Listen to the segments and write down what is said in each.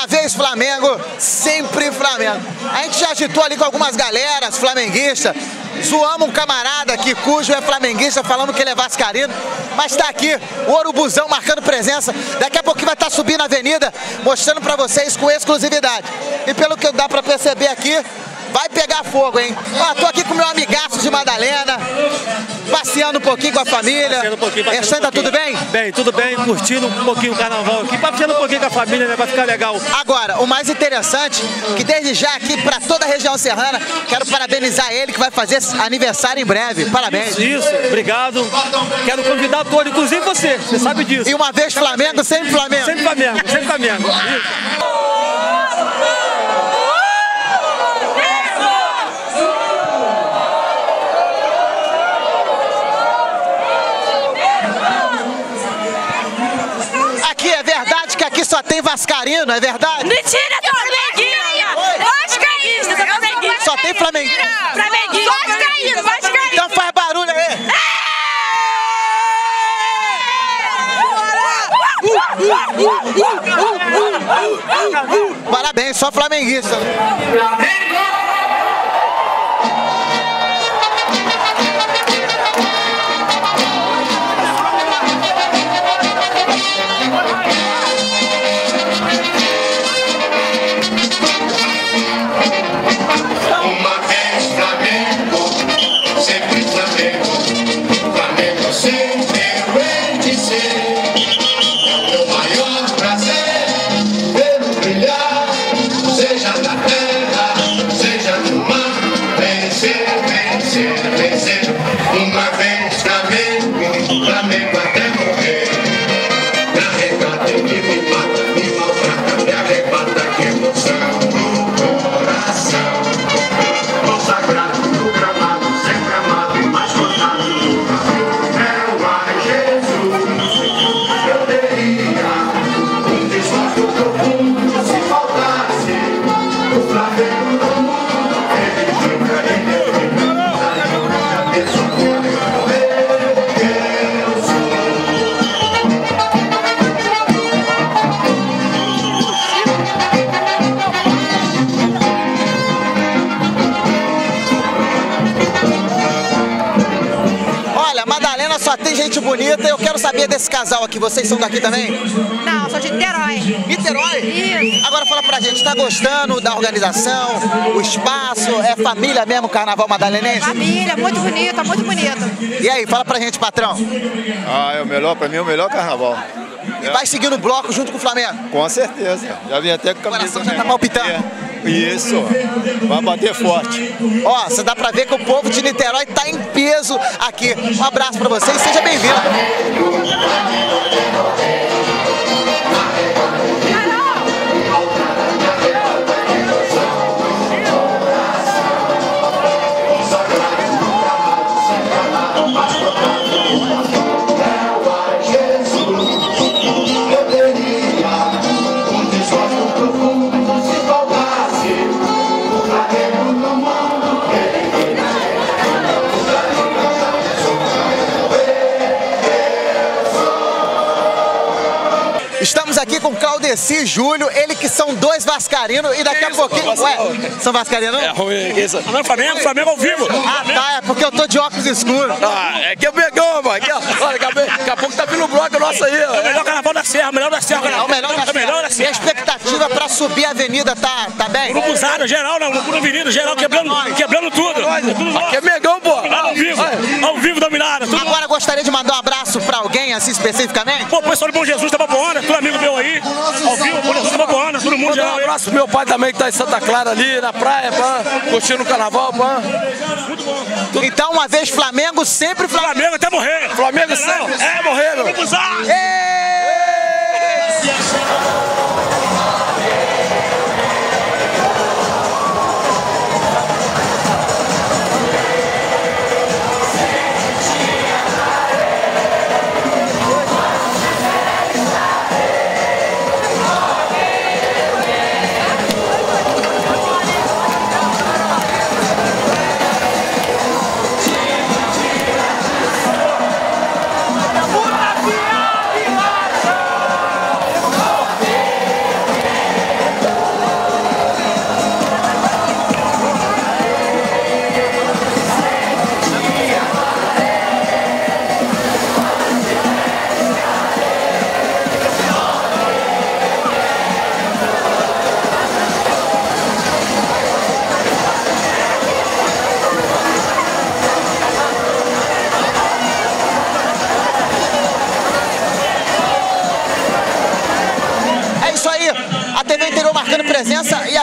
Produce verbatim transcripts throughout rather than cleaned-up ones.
Uma vez Flamengo, sempre Flamengo. A gente já agitou ali com algumas galeras flamenguistas. Zoamos um camarada aqui, cujo é flamenguista, falando que ele é vascaíno. Mas tá aqui, o Urubuzão marcando presença. Daqui a pouco vai estar subindo a avenida, mostrando pra vocês com exclusividade. E pelo que dá pra perceber aqui, vai pegar fogo, hein? Ó, tô aqui com meu amigaço de Madalena, passeando um pouquinho com a família. Passeando um pouquinho, passeando Restante, um pouquinho. tá tudo bem? Bem, tudo bem, curtindo um pouquinho o carnaval aqui, passeando um pouquinho com a família, né? Vai ficar legal. Agora, o mais interessante, que desde já aqui para toda a região serrana, quero parabenizar ele que vai fazer aniversário em breve. Parabéns. Isso, isso, obrigado. Quero convidar todos, inclusive você, você sabe disso. E uma vez Flamengo, sempre Flamengo. Sempre Flamengo, sempre Flamengo. Isso. Aqui só tem vascaíno, é verdade? Mentira, sou flamenguista! Vascaísta, sou flamenguista! Só tem flamenguista? Flamenguista! Vascaíno, vascaíno! Então faz barulho aí! Parabéns, só flamenguista! Só tem gente bonita. Eu quero saber desse casal aqui. Vocês são daqui também? Não, sou de Niterói. Niterói? Isso. Agora fala pra gente, tá gostando da organização, o espaço? É família mesmo, Carnaval Madalenense? Família, muito bonita, muito bonita. E aí, fala pra gente, patrão. Ah, é o melhor, pra mim é o melhor carnaval. E vai seguindo o bloco junto com o Flamengo? Com certeza. Já vim até com O camisa. coração já tá palpitando. É. Isso, vai bater forte. Ó, você dá pra ver que o povo de Niterói tá em peso aqui. Um abraço pra vocês e seja bem-vindo. Estamos aqui com Claudeci e Júlio, ele que são dois vascaínos e daqui a pouquinho... Ué, são vascaínos? É ruim, que isso? Não, Flamengo, Flamengo ao vivo. Ah, tá, é porque eu tô de óculos escuros. Ah, é que eu pegou, mano. Aqui, ó. Olha, daqui a pouco tá vindo o bloco nosso aí, ó. É o melhor carnaval da Serra, o melhor da Serra. É o melhor da Serra. É o melhor da E a Serra. expectativa pra subir a avenida tá, tá bem? Urubuzada, geral, não, no avenida, geral, quebrando, quebrando tudo. Tudo nosso. Aqui é Megão, pô. Ao vivo, ao vivo dominado. Tudo Agora gostaria de mandar um abraço pra alguém, assim, especificamente? Pô, o pessoal do Bom Jesus tá Baboana, tudo amigo meu aí, ao vivo, Bom Jesus tá Baboana, todo mundo Um geral aí. abraço pro meu pai também que tá em Santa Clara ali, na praia, pá, curtindo o carnaval, pá. Então, uma vez Flamengo, sempre Flamengo. Flamengo até morrer. Flamengo sempre. É, morrendo. Urubuzada.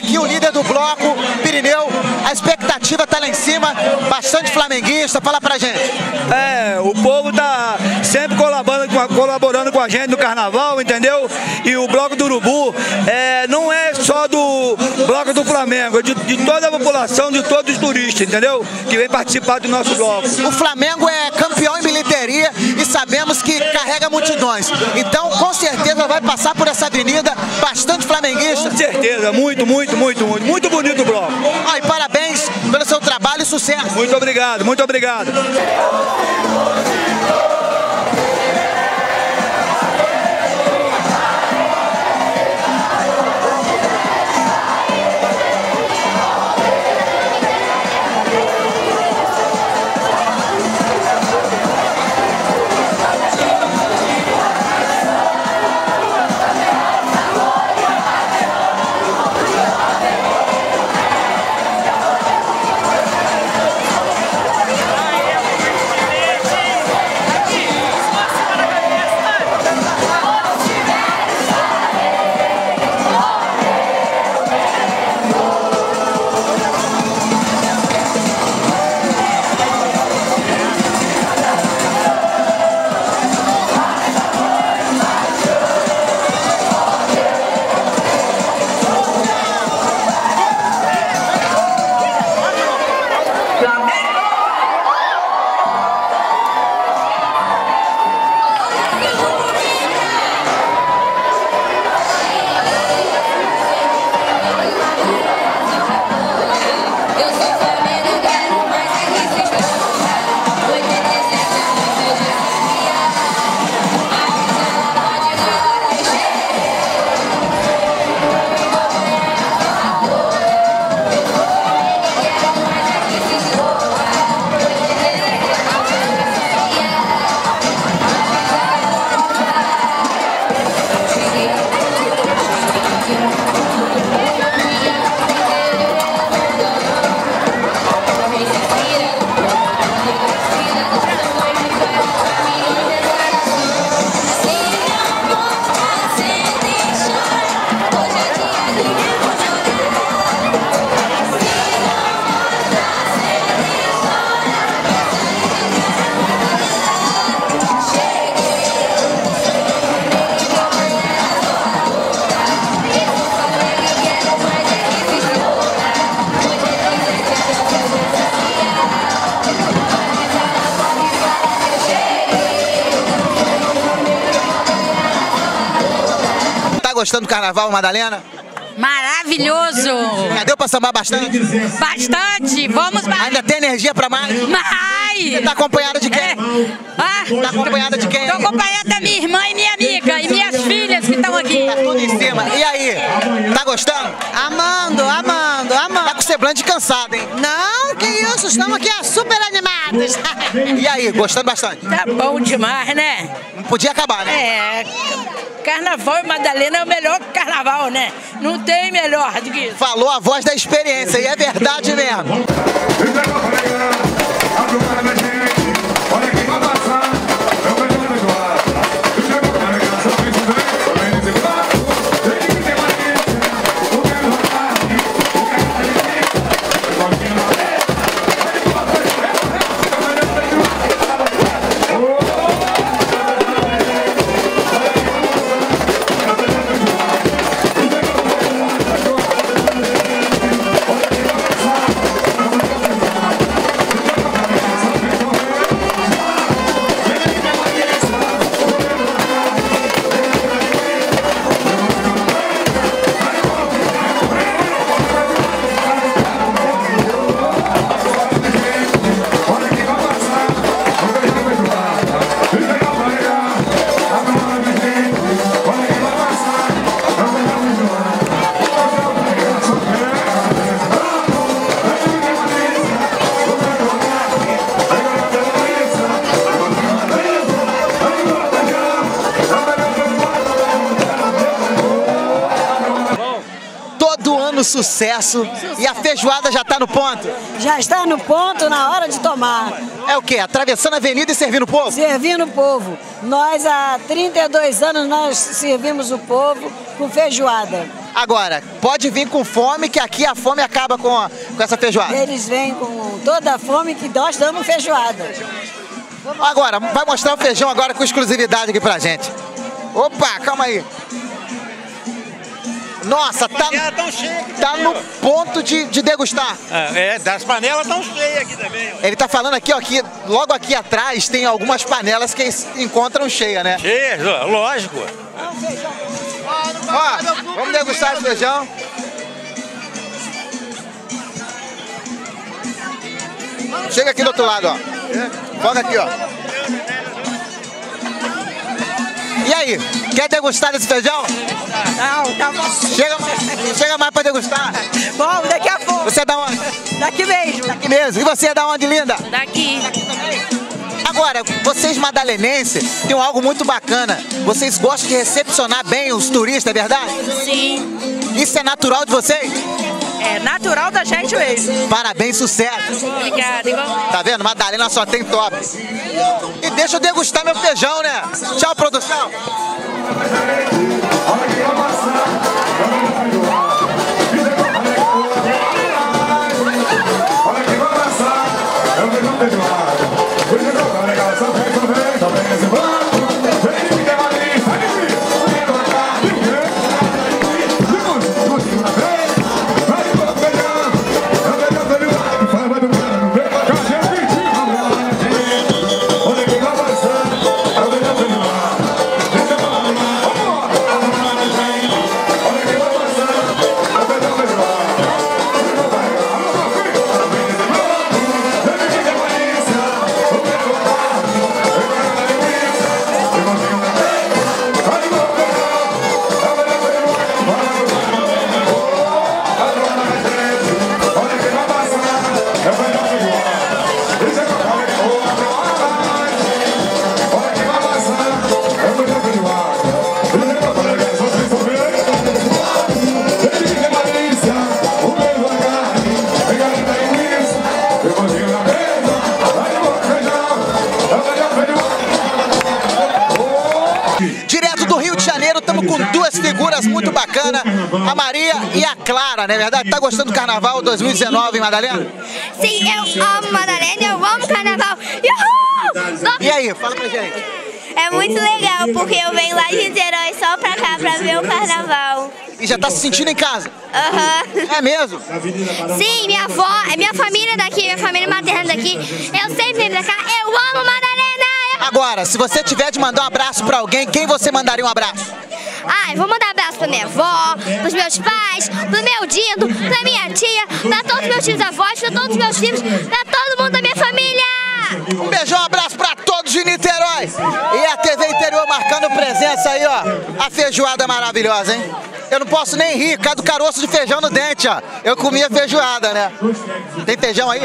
aqui o líder do bloco, Pirineu. A expectativa tá lá em cima, bastante flamenguista. Fala pra gente. É, o povo tá sempre colaborando com a, colaborando com a gente no carnaval, entendeu? E o bloco do Urubu é, não é só do bloco do Flamengo, é de, de toda a população, de todos os turistas, entendeu? Que vem participar do nosso bloco. O Flamengo é campeão em bilheteria e sabemos que carrega multidões. Então, com certeza, vai passar por essa avenida bastante flamenguista. Com certeza, muito, muito, muito, muito. Muito bonito o bloco. Ah, e parabéns pelo seu trabalho e sucesso. Muito obrigado, muito obrigado. Gostando do carnaval, Madalena? Maravilhoso! Já deu pra sambar bastante? Bastante! Vamos mais! Ainda tem energia pra mais? Mais! Você tá acompanhada de quem? É. Ah, tá acompanhada de quem? Tô acompanhada da minha irmã e minha amiga e minhas filhas que estão aqui. Tá tudo em cima. E aí? Tá gostando? Amando, amando, amando. Tá com semblante cansado, hein? Não, que isso, estamos aqui super animados. E aí, gostando bastante? Tá bom demais, né? Não podia acabar, né? É, carnaval e Madalena é o melhor carnaval, né? Não tem melhor do que isso. Falou a voz da experiência e é verdade mesmo. Olha quem vai passar, é o melhor Sucesso. E a feijoada já tá no ponto? Já está no ponto, na hora de tomar. É o quê? Atravessando a avenida e servindo o povo? Servindo o povo. Nós, há trinta e dois anos, nós servimos o povo com feijoada. Agora, pode vir com fome, que aqui a fome acaba com, a, com essa feijoada. Eles vêm com toda a fome que nós damos feijoada. Agora, vai mostrar o feijão agora com exclusividade aqui pra gente. Opa, calma aí. Nossa, tá, tá no ponto de, de degustar. É, das panelas estão cheias aqui também. Ele tá falando aqui, ó, que logo aqui atrás tem algumas panelas que encontram cheia, né? Cheias, lógico. Ó, vamos degustar esse feijão. Chega aqui do outro lado, ó. Foca aqui, ó. E aí, quer degustar desse feijão? Não, tá bom. Chega, chega mais pra degustar. Bom, daqui a pouco. Você é da onde? Daqui mesmo. Daqui mesmo. E você é da onde, linda? Daqui. Agora, vocês madalenenses têm algo muito bacana. Vocês gostam de recepcionar bem os turistas, é verdade? Sim. Isso é natural de vocês? É natural da gente mesmo. Parabéns, sucesso. Obrigada, igualmente. Tá vendo? Madalena só tem top. E deixa eu degustar meu feijão, né? Tchau, produção. Com duas figuras muito bacanas, a Maria e a Clara, não é verdade? Tá gostando do Carnaval dois mil e dezenove em Madalena? Sim, eu amo Madalena, eu amo Carnaval. Uhul! E aí, fala pra gente. É muito legal, porque eu venho lá de Niterói só pra cá, pra ver o Carnaval. E já tá se sentindo em casa? Aham. Uhum. É mesmo? Sim, minha avó, minha família daqui, minha família materna daqui. Eu sempre venho pra cá, eu amo Madalena! Agora, se você tiver de mandar um abraço pra alguém, quem você mandaria um abraço? Ai, vou mandar um abraço pra minha avó, pros meus pais, pro meu Dindo, pra minha tia, pra todos os meus tios avós, pra todos os meus filhos, pra todo mundo da minha família! Um beijão, um abraço pra todos de Niterói! E a T V Interior marcando presença aí, ó. A feijoada maravilhosa, hein? Eu não posso nem rir, por causa do caroço de feijão no dente, ó. Eu comia feijoada, né? Tem feijão aí?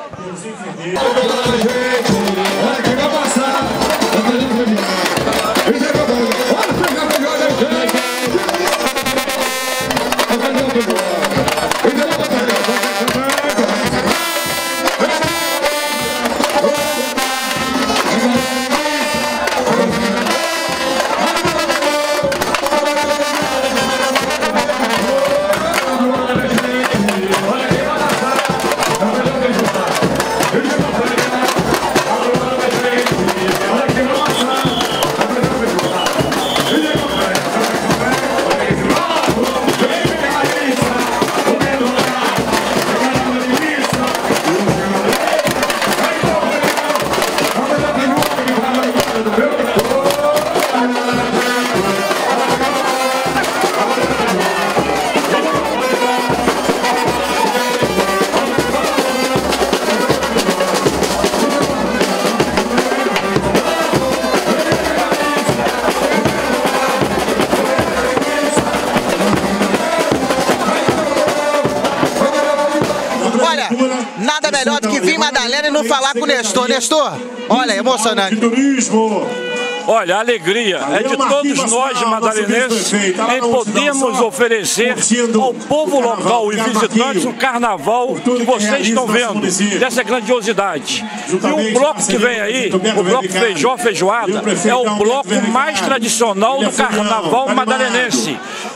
Nada melhor do que vir em Madalena e não falar com o Nestor. Nestor, olha, emocionante. Olha, a alegria é de todos nós de madalenenses em podermos oferecer ao povo local e visitantes o carnaval que vocês estão vendo, dessa grandiosidade. E o bloco que vem aí, o bloco Feijó Feijoada, é o bloco mais tradicional do carnaval madalenense.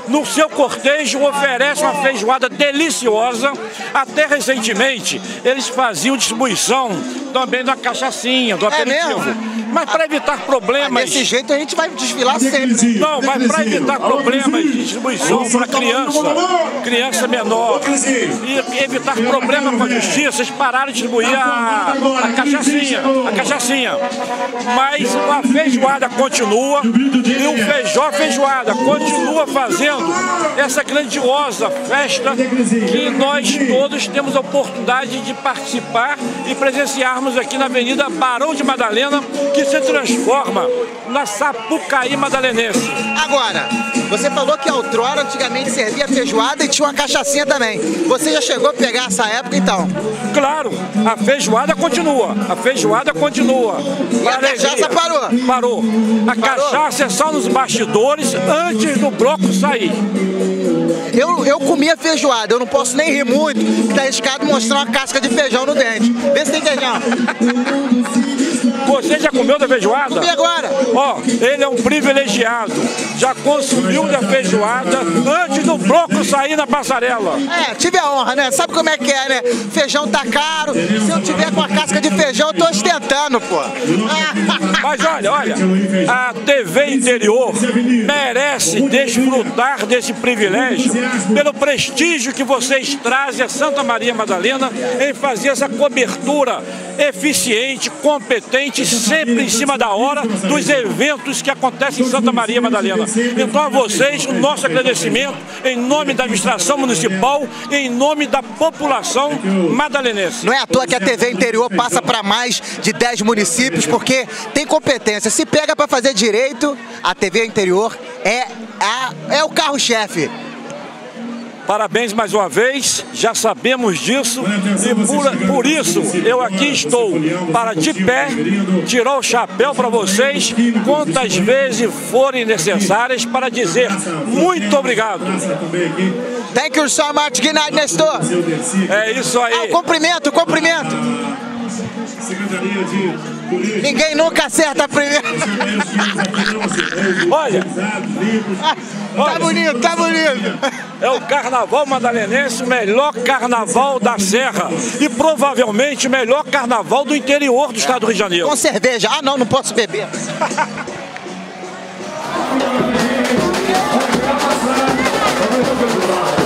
no seu cortejo oferece uma feijoada deliciosa. Até recentemente eles faziam distribuição também da cachaçinha, do aperitivo. É mesmo? Mas para evitar problemas... Desse jeito a gente vai desfilar sempre. Não, mas para evitar problemas de distribuição para criança, criança menor, e evitar problemas com a justiça, eles pararam de distribuir a, a cachaçinha, a cachaçinha. Mas a feijoada continua e o Feijó Feijoada continua fazendo essa grandiosa festa que nós todos temos a oportunidade de participar e presenciarmos aqui na Avenida Barão de Madalena, que se transforma na Sapucaí Madalenense. Agora, você falou que a outrora antigamente servia feijoada e tinha uma cachaçinha também. Você já chegou a pegar essa época então? Claro, a feijoada continua, a feijoada continua. E a cachaça parou? Parou. A Parou? cachaça é só nos bastidores antes do bloco sair. Eu, eu comia feijoada, eu não posso nem rir muito, que tá arriscado mostrar uma casca de feijão no dente. Vê se tem feijão. Você já comeu da feijoada? Comi agora. Ó, ele é um privilegiado. Já consumiu da feijoada antes do bloco sair na passarela. É, tive a honra, né? Sabe como é que é, né? Feijão tá caro. Se eu tiver com a casca de feijão, eu tô ostentando, pô. Mas olha, olha, a T V Interior merece desfrutar desse privilégio pelo prestígio que vocês trazem a Santa Maria Madalena em fazer essa cobertura eficiente, competente, sempre em cima da hora dos eventos que acontecem em Santa Maria Madalena. Então a vocês, o nosso agradecimento em nome da administração municipal e em nome da população madalenense. Não é à toa que a T V Interior passa para mais de dez municípios, porque tem competência. Se pega para fazer direito, a T V Interior é, a, é o carro-chefe. Parabéns mais uma vez, já sabemos disso e por, por isso eu aqui estou para de pé tirar o chapéu para vocês quantas vezes forem necessárias para dizer muito obrigado. Thank you so much, good night, Nestor. É isso aí. Ah, o cumprimento, cumprimento. Ninguém nunca acerta a primeira. Olha, tá bonito, tá bonito. É o carnaval madalenense, o melhor carnaval da Serra e provavelmente o melhor carnaval do interior do estado do Rio de Janeiro. Com cerveja. Ah, não, não posso beber. Vai passar.